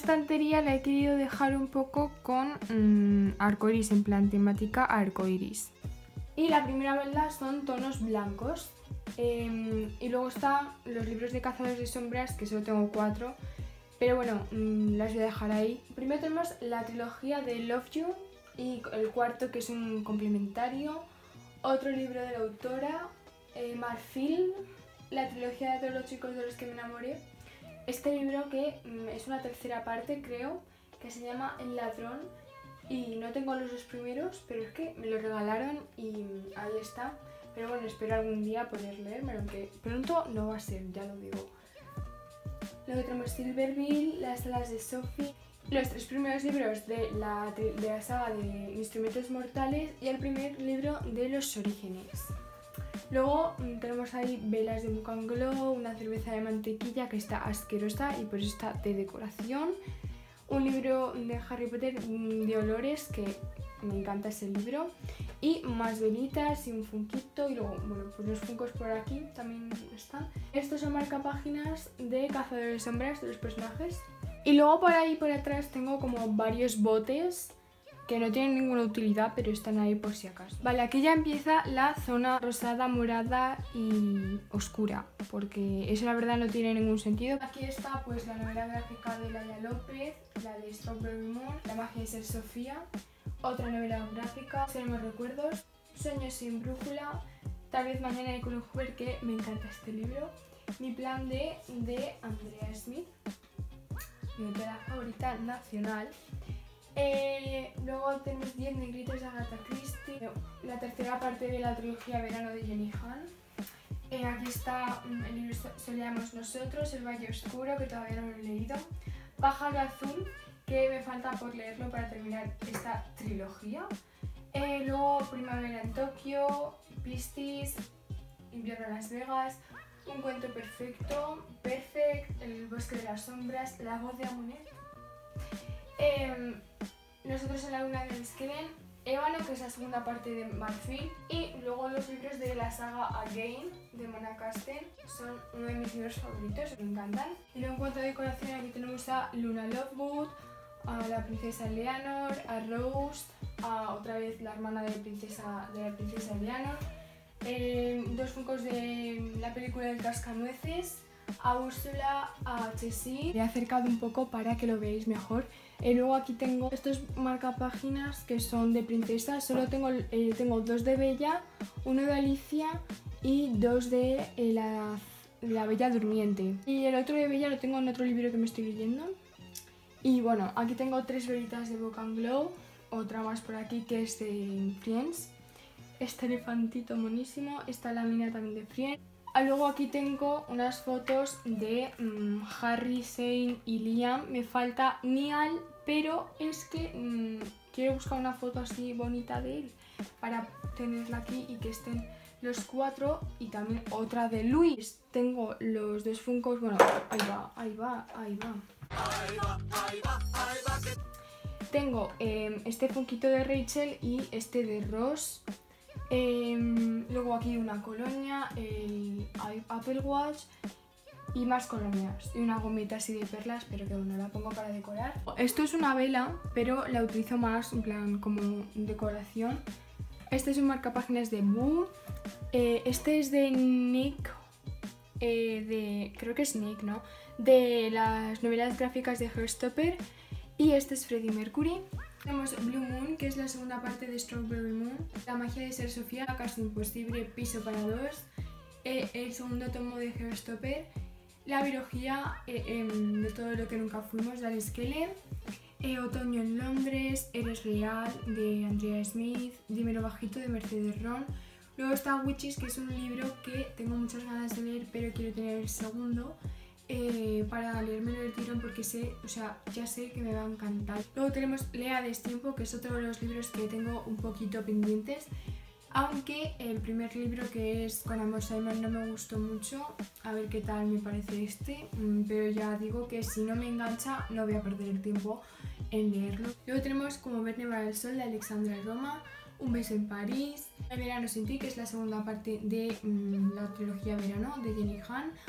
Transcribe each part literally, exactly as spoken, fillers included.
estantería la he querido dejar un poco con mmm, arcoiris, en plan temática arcoiris. Y la primera vela son tonos blancos. Eh, y luego están los libros de Cazadores de Sombras, que solo tengo cuatro, pero bueno, mmm, las voy a dejar ahí. Primero tenemos la trilogía de Love You y el cuarto, que es un complementario. Otro libro de la autora, eh, Marfil, la trilogía de todos los chicos de los que me enamoré. Este libro que mmm, es una tercera parte, creo, que se llama El Ladrón. Y no tengo los dos primeros, pero es que me lo regalaron y ahí está. Pero bueno, espero algún día poder leérmelo, aunque pronto no va a ser, ya lo digo. Luego tenemos Silverville, Las alas de Sophie, los tres primeros libros de la, de la saga de Instrumentos Mortales y el primer libro de Los Orígenes. Luego tenemos ahí velas de Book and Glow, una cerveza de mantequilla que está asquerosa y por eso está de decoración. Un libro de Harry Potter de olores, que me encanta ese libro. Y más velitas y un funquito. Y luego, bueno, pues los funcos por aquí también están. Estos son marcapáginas de Cazadores de Sombras de los personajes. Y luego por ahí por atrás tengo como varios botes que no tienen ninguna utilidad, pero están ahí por si acaso. Vale, aquí ya empieza la zona rosada, morada y oscura, porque eso la verdad no tiene ningún sentido. Aquí está pues la novela gráfica de Laia López, la de Strawberry Moon, La magia de ser Sofía, otra novela gráfica, Seremos recuerdos, Sueños sin brújula, Tal vez mañana de Colin Hoover, que me encanta este libro, Mi plan D de Andrea Smith, mi autora favorita nacional. Eh, luego tenemos diez negritos de Agatha Christie, la tercera parte de la trilogía Verano de Jenny Han. Eh, aquí está mm, el libro Soleamos Nosotros, El Valle Oscuro, que todavía no lo he leído. Pájaro Azul, que me falta por leerlo para terminar esta trilogía. Eh, luego Primavera en Tokio, Piscis, Invierno en Las Vegas, Un cuento perfecto, Perfect, El bosque de las sombras, La voz de Amunet. Eh, Nosotros en la luna de Skellen, Ébano, que es la segunda parte de Marfil, y luego los libros de la saga Again de Mona Casten, son uno de mis libros favoritos, me encantan. Y luego en cuanto a decoración, aquí tenemos a Luna Lovegood, a la princesa Eleanor, a Rose, a otra vez la hermana de, princesa, de la princesa Eleanor, eh, dos funcos de la película del Cascanueces, a Úrsula, a Jessie. He acercado un poco para que lo veáis mejor. Y luego aquí tengo estos marcapáginas que son de princesas. Solo tengo, eh, tengo dos de Bella, uno de Alicia y dos de eh, la, la Bella Durmiente. Y el otro de Bella lo tengo en otro libro que me estoy leyendo. Y bueno, aquí tengo tres velitas de Book and Glow, otra más por aquí que es de Friends. Este elefantito monísimo, esta lámina también de Friends. Luego aquí tengo unas fotos de um, Harry, Zayn y Liam. Me falta Niall, pero es que um, quiero buscar una foto así bonita de él para tenerla aquí y que estén los cuatro. Y también otra de Luis. Tengo los dos funcos, bueno, ahí va, ahí va, ahí va. Ahí va, ahí va, ahí va. Tengo eh, este funquito de Rachel y este de Ross. Eh, luego aquí una colonia, el Apple Watch y más colonias y una gomita así de perlas, pero que bueno, la pongo para decorar. Esto es una vela, pero la utilizo más en plan como decoración. Este es un marcapáginas de Boo. Eh, este es de Nick, eh, de creo que es Nick, ¿no? De las novelas gráficas de Heartstopper. Y este es Freddie Mercury. Tenemos Blue Moon, que es la segunda parte de Strawberry Moon, La magia de ser Sofía, Casi imposible, Piso para dos, eh, el segundo tomo de Heartstopper, La biología eh, eh, de todo lo que nunca fuimos, de Alice Keller, eh, Otoño en Londres, Eres real, de Andrea Smith, Dímelo bajito, de Mercedes Ron. Luego está Witches, que es un libro que tengo muchas ganas de leer, pero quiero tener el segundo. Eh, para leérmelo del tirón porque sé, o sea, ya sé que me va a encantar. Luego tenemos Lea a destiempo, que es otro de los libros que tengo un poquito pendientes, aunque el primer libro, que es Con amor Simon, no me gustó mucho. A ver qué tal me parece este, pero ya digo que si no me engancha no voy a perder el tiempo en leerlo. Luego tenemos Como ver nevar el sol, de Alexandra Roma, Un beso en París, El verano sin ti, que es la segunda parte de mmm, la trilogía Verano de Jenny Han.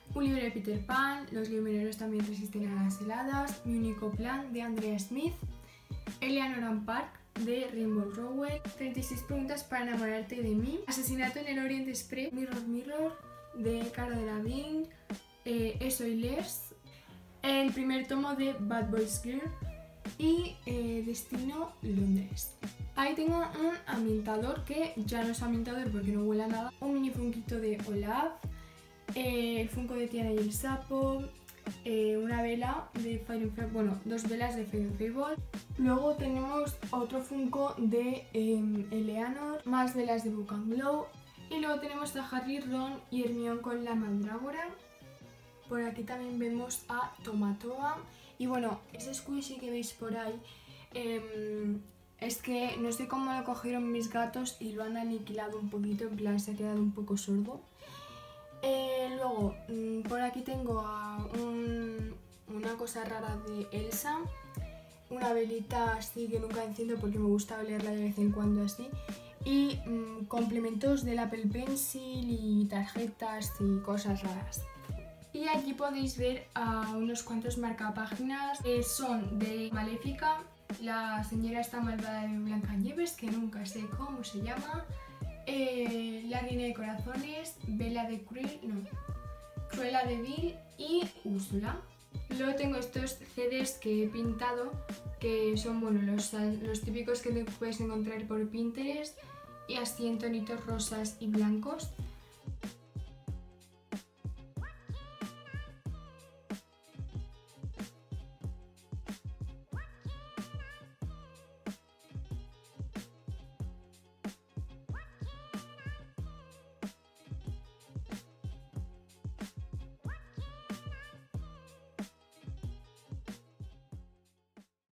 un libro de Peter Pan, los libreros también resisten a las heladas, Mi único plan de Andrea Smith, Eleanor and Park de Rainbow Rowell, treinta y seis preguntas para enamorarte de mí, Asesinato en el Orient Express, Mirror Mirror de Cara Delevingne, eh, Eso y Les, el primer tomo de Bad Boys Girl y eh, Destino Londres. Ahí tengo un ambientador que ya no es ambientador porque no huele a nada, un mini funquito de Olaf, eh, el funko de Tiana y el sapo, eh, una vela de Fire and Fable, bueno, dos velas de Fire and Fable. Luego tenemos otro funko de eh, Eleanor, más velas de Book and Glow. Y luego tenemos a Harry, Ron y Hermione con la mandrágora. Por aquí también vemos a Tomatoa. Y bueno, ese squishy que veis por ahí, eh, es que no sé cómo lo cogieron mis gatos y lo han aniquilado un poquito, en plan se ha quedado un poco sordo. Eh, luego, mmm, por aquí tengo a un, una cosa rara de Elsa, una velita así que nunca enciendo porque me gusta olerla de vez en cuando así, y mmm, complementos del Apple Pencil y tarjetas y cosas raras. Y aquí podéis ver a unos cuantos marcapáginas que son de Maléfica, la señora esta malvada de Blancanieves, que nunca sé cómo se llama, eh, la reina de corazones, Bella de Cruel, no, Cruella de Vil y Úrsula. Luego tengo estos C Ds que he pintado, que son bueno, los, los típicos que te puedes encontrar por Pinterest y así en tonitos rosas y blancos.